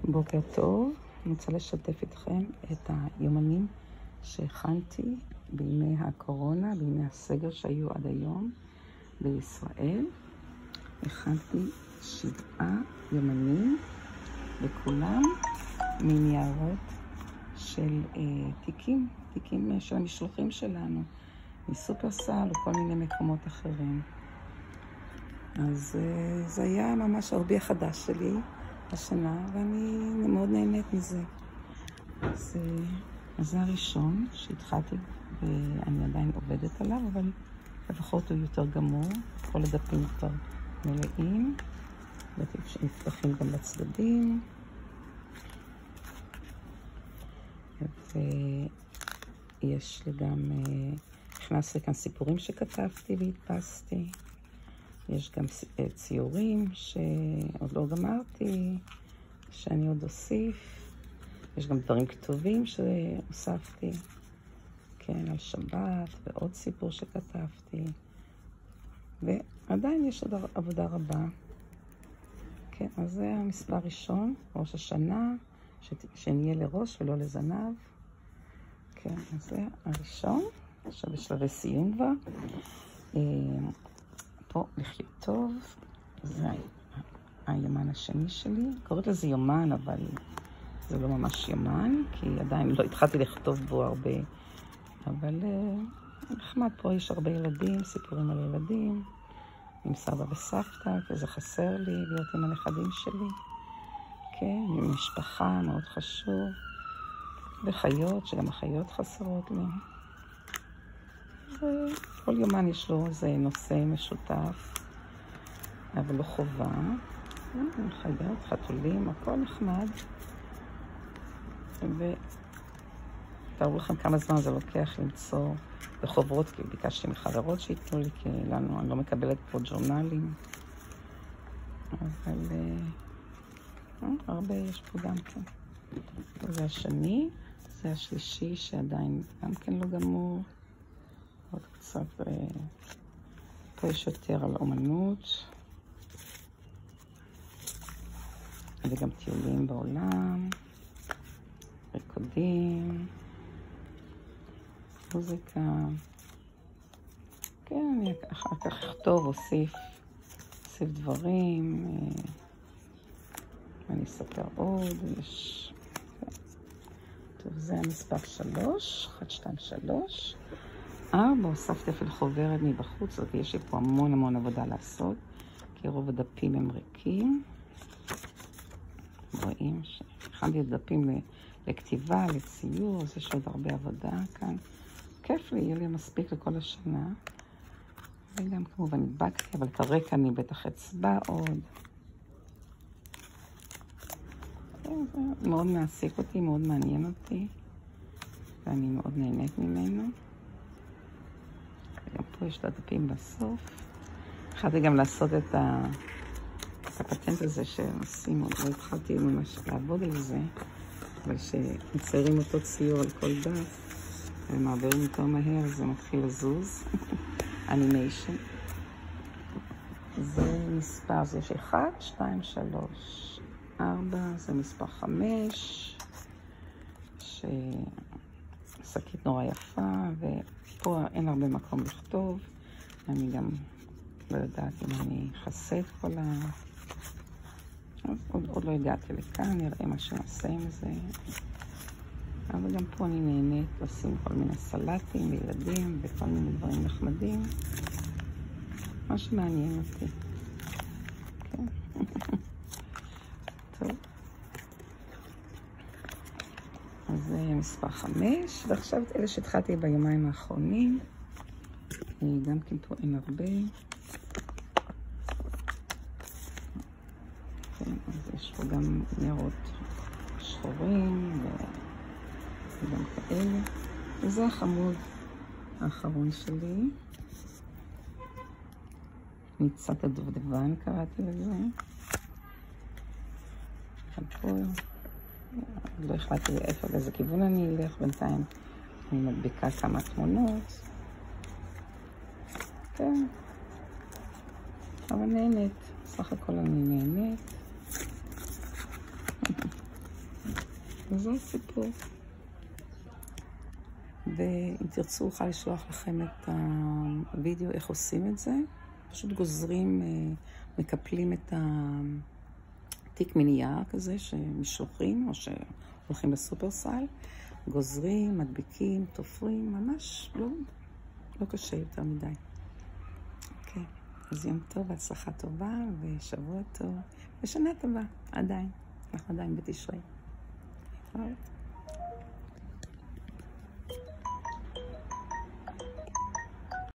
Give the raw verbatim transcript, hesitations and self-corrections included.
בוקר טוב, אני רוצה לשתף איתכם את היומנים שהכנתי בימי הקורונה, בימי הסגר שהיו עד היום בישראל. הכנתי שבעה יומנים, וכולם מניירות של אה, תיקים, תיקים של המשלוחים שלנו, מסופרסל או כל מיני מקומות אחרים. אז אה, זה היה ממש ההובי החדש שלי השנה, ואני מאוד נהנית מזה. אז, אז זה הראשון שהתחלתי, ואני עדיין עובדת עליו, אבל לפחות הוא יותר גמור. כל הדפים כבר מלאים, ונפתחים גם בצדדים. ויש לי גם, הכנסתי כאן סיפורים שכתבתי והדפסתי. יש גם ציורים שעוד לא גמרתי, שאני עוד אוסיף. יש גם דברים כתובים שהוספתי, כן, על שבת, ועוד סיפור שכתבתי. ועדיין יש עוד עבודה רבה. כן, אז זה המספר ראשון, ראש השנה, שנהיה לראש ולא לזנב. כן, אז זה הראשון, עכשיו בשלבי סיום כבר. פה לחיות טוב, זה היומן השני שלי. קוראת לזה יומן, אבל זה לא ממש יומן, כי עדיין לא התחלתי לכתוב בו הרבה. אבל נחמד, פה יש הרבה ילדים, סיפורים על ילדים, עם סבא וסבתא, כי זה חסר לי להיות עם הנכדים שלי. כן, עם משפחה, מאוד חשוב. וחיות, שגם החיות חסרות לי. כל יומן יש לו איזה נושא משותף, אבל לא חובה. חיות, חתולים, הכל נחמד. ותראו לכם כמה זמן זה לוקח למצוא בחוברות, כי ביקשתי מחברות שיתנו לי, כי לנו, אני לא מקבלת פה ג'ורנלים. אבל אה, הרבה יש פה גם כן. זה השני, זה השלישי שעדיין גם כן לא גמור. עוד קצת, פה יש יותר על אומנות, וגם טיולים בעולם, ריקודים, מוזיקה. כן, אני אחר כך אכתוב, אוסיף, אוסיף דברים, אני אספר עוד, יש... טוב, זה המספר שלוש, אחת, שתיים, שלוש. ארבע, הוספתי אפילו חוברת מבחוץ, אז יש לי פה המון המון עבודה לעשות, כי רוב הדפים הם ריקים. רואים שהכנתי את דפים לכתיבה, לציור, אז יש עוד הרבה עבודה כאן. כיף לי, יהיה לי מספיק לכל השנה. וגם כמובן הדבקתי, אבל כרגע אני בטח אצבע עוד. זה מאוד מעסיק אותי, מאוד מעניין אותי, ואני מאוד נהנית ממנו. גם פה יש את הדפים בסוף. התחלתי גם לעשות את, ה... את הפטנט הזה שעושים, עוד לא התחלתי ממש לעבוד על זה, אבל שמציירים אותו ציור על כל דף, ומעבירים יותר מהר, זה מתחיל לזוז. אנימיישן. זה מספר, זה יש אחד, שתיים, שלוש, ארבע, זה מספר חמש, ששקית נורא יפה, ופה אין הרבה מקום לכתוב. אני גם לא יודעת אם אני אכסה את כל ה... עוד, עוד לא הגעתי לכאן, נראה מה שנעשה עם זה. אבל גם פה אני נהנית לשים כל מיני סלטים לילדים וכל מיני דברים נחמדים. מה שמעניין אותי. כן. טוב. אז זה מספר חמש, ועכשיו את אלה שהתחלתי ביומיים האחרונים. גם כן פה אין הרבה. כן, אז יש פה גם ניירות שחורים וגם כאלה. וזה החמוד האחרון שלי. ניצת הדובדבן קראתי לזה. פה לא החלטתי איפה באיזה כיוון אני אלך, בינתיים אני מדביקה כמה תמונות. כן, אבל נהנית, סך הכל אני נהנית. זה הסיפור. ואם תרצו, אוכל לשלוח לכם את הוידאו איך עושים את זה. פשוט גוזרים, מקפלים את התיק מנייר כזה שמשלוחים, או שהולכים לסופרסל, גוזרים, מדביקים, תופרים, ממש לא, לא קשה יותר מדי. אוקיי, אז יום טוב, הצלחה טובה, ושבוע טוב, ושנה טובה, עדיין. אנחנו עדיין בתשרי. להתראות.